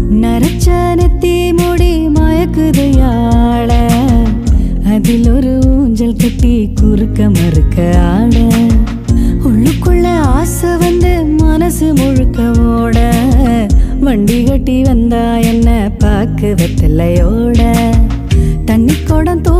Naracha netti mudi mayakudayala adil oru unjal katti kurukka marukka aada உள்ளுக்குள்ள ஆசை வந்து மனசு முழுக்க ஓட வண்டி கட்டி வந்தா என்ன பாக்கு வெத்தலையோட தண்ணி குடம்